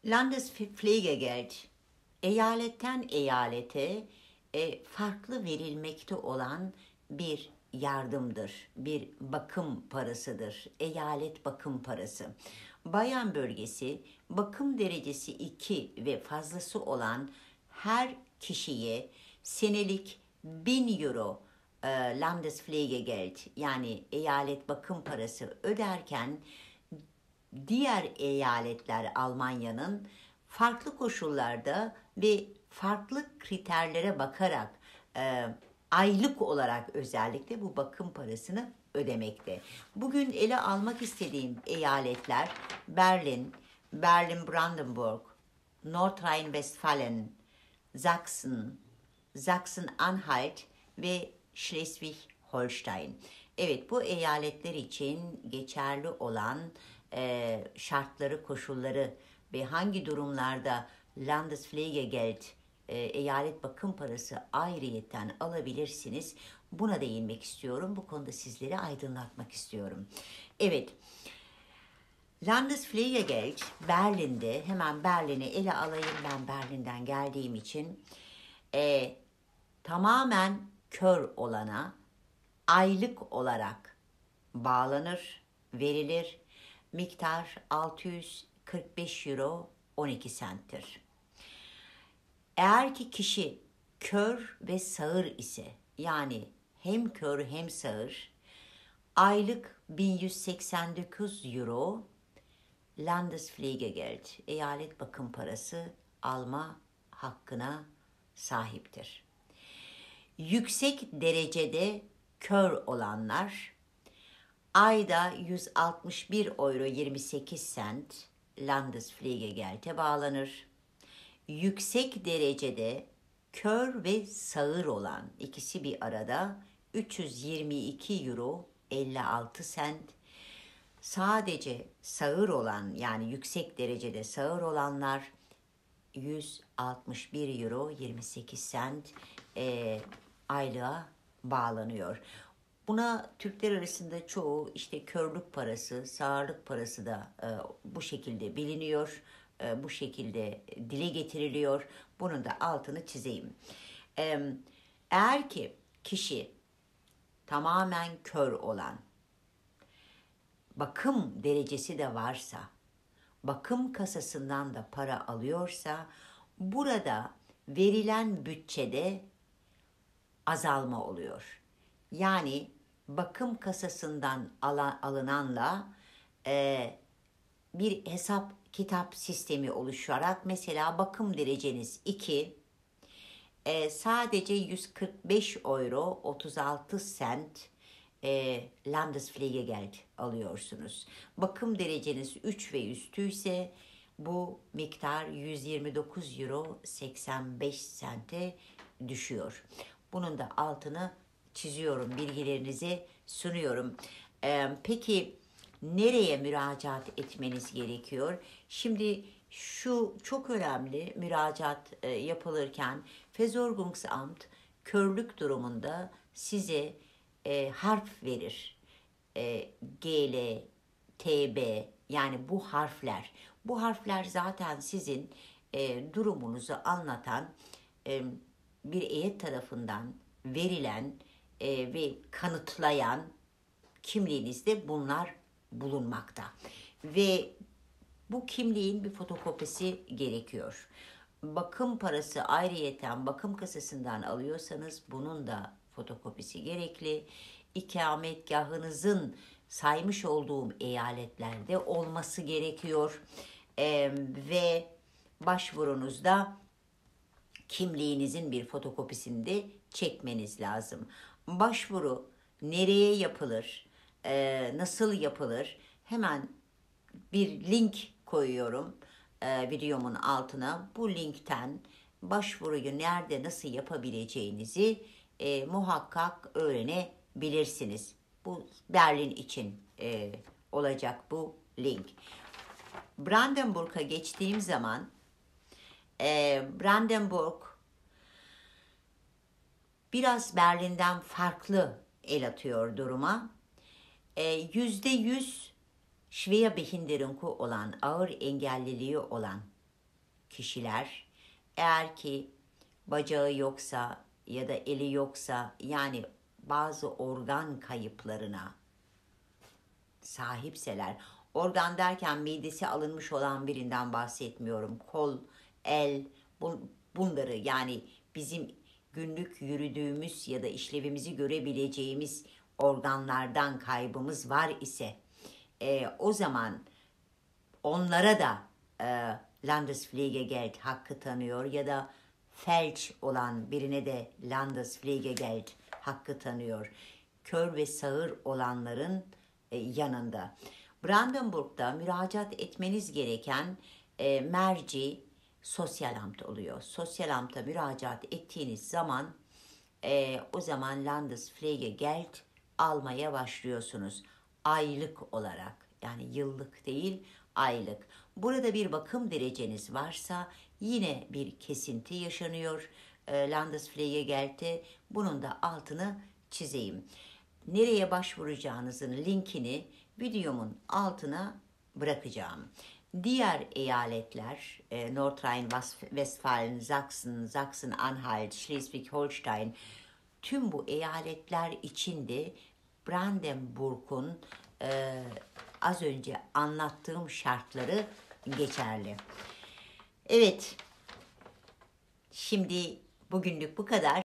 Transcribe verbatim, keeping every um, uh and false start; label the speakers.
Speaker 1: Landespflegegeld, eyaletten eyalete e, farklı verilmekte olan bir yardımdır, bir bakım parasıdır, eyalet bakım parası. Bayan bölgesi bakım derecesi iki ve fazlası olan her kişiye senelik bin euro e, Landespflegegeld yani eyalet bakım parası öderken diğer eyaletler Almanya'nın farklı koşullarda ve farklı kriterlere bakarak e, aylık olarak özellikle bu bakım parasını ödemekte. Bugün ele almak istediğim eyaletler Berlin, Berlin-Brandenburg, Nordrhein-Westfalen, Sachsen, Sachsen-Anhalt ve Schleswig-Holstein. Evet, bu eyaletler için geçerli olan e, şartları, koşulları ve hangi durumlarda Landespflegegeld, e, eyalet bakım parası ayrıyetten alabilirsiniz. Buna değinmek istiyorum. Bu konuda sizleri aydınlatmak istiyorum. Evet, Landespflegegeld Berlin'de, hemen Berlin'i ele alayım, ben Berlin'den geldiğim için, e, tamamen kör olana aylık olarak bağlanır, verilir. Miktar altı yüz kırk beş euro on iki centtir. Eğer ki kişi kör ve sağır ise, yani hem kör hem sağır, aylık bin yüz seksen dokuz euro Landespflegegeld, eyalet bakım parası alma hakkına sahiptir. Yüksek derecede kör olanlar ayda yüz altmış bir euro yirmi sekiz cent Landespflegegeld'e bağlanır. Yüksek derecede kör ve sağır olan ikisi bir arada üç yüz yirmi iki euro elli altı cent. Sadece sağır olan, yani yüksek derecede sağır olanlar yüz altmış bir euro yirmi sekiz cent e, aylığa bağlanıyor. Buna Türkler arasında çoğu işte körlük parası, sağırlık parası da e, bu şekilde biliniyor, e, bu şekilde dile getiriliyor. Bunun da altını çizeyim. E, eğer ki kişi tamamen kör olan, bakım derecesi de varsa, bakım kasasından da para alıyorsa, burada verilen bütçede azalma oluyor. Yani bakım kasasından alınanla e, bir hesap kitap sistemi oluşarak, mesela bakım dereceniz iki, e, sadece yüz kırk beş euro otuz altı cent e, Landespflegegeld alıyorsunuz. Bakım dereceniz üç ve üstü ise bu miktar yüz yirmi dokuz euro seksen beş cente düşüyor. Bunun da altını çiziyorum, bilgilerinizi sunuyorum. Ee, peki nereye müracaat etmeniz gerekiyor? Şimdi şu çok önemli, müracaat e, yapılırken Versorgungsamt körlük durumunda size e, harf verir. E, G L, T B, yani bu harfler. Bu harfler zaten sizin e, durumunuzu anlatan e, bir heyet tarafından verilen e, ve kanıtlayan kimliğinizde bunlar bulunmakta. Ve bu kimliğin bir fotokopisi gerekiyor. Bakım parası ayrıyeten bakım kasasından alıyorsanız bunun da fotokopisi gerekli. İkametgahınızın saymış olduğum eyaletlerde olması gerekiyor. Ee, ve başvurunuzda kimliğinizin bir fotokopisini de çekmeniz lazım. Başvuru nereye yapılır, e, nasıl yapılır? Hemen bir link koyuyorum e, videomun altına. Bu linkten başvuruyu nerede, nasıl yapabileceğinizi e, muhakkak öğrenebilirsiniz. Bu Berlin için e, olacak bu link. Brandenburg'a geçtiğim zaman e, Brandenburg biraz Berlin'den farklı el atıyor duruma. Yüzde yüz Schwerbehinderung olan, ağır engelliliği olan kişiler eğer ki bacağı yoksa ya da eli yoksa, yani bazı organ kayıplarına sahipseler, organ derken midesi alınmış olan birinden bahsetmiyorum. Kol, el, bu, bunları, yani bizim günlük yürüdüğümüz ya da işlevimizi görebileceğimiz organlardan kaybımız var ise e, o zaman onlara da e, Landespflegegeld hakkı tanıyor ya da felç olan birine de Landespflegegeld hakkı tanıyor. Kör ve sağır olanların e, yanında. Brandenburg'da müracaat etmeniz gereken e, merci sosyal amt oluyor. Sosyal amta müracaat ettiğiniz zaman e, o zaman Landespflegegeld almaya başlıyorsunuz. Aylık olarak, yani yıllık değil, aylık. Burada bir bakım dereceniz varsa yine bir kesinti yaşanıyor e, Landespflegegeld'e. Bunun da altını çizeyim. Nereye başvuracağınızın linkini videomun altına bırakacağım. Diğer eyaletler e, Nordrhein-Westfalen, Sachsen, Sachsen-Anhalt, Schleswig-Holstein, tüm bu eyaletler içinde Brandenburg'un e, az önce anlattığım şartları geçerli. Evet, şimdi bugünlük bu kadar.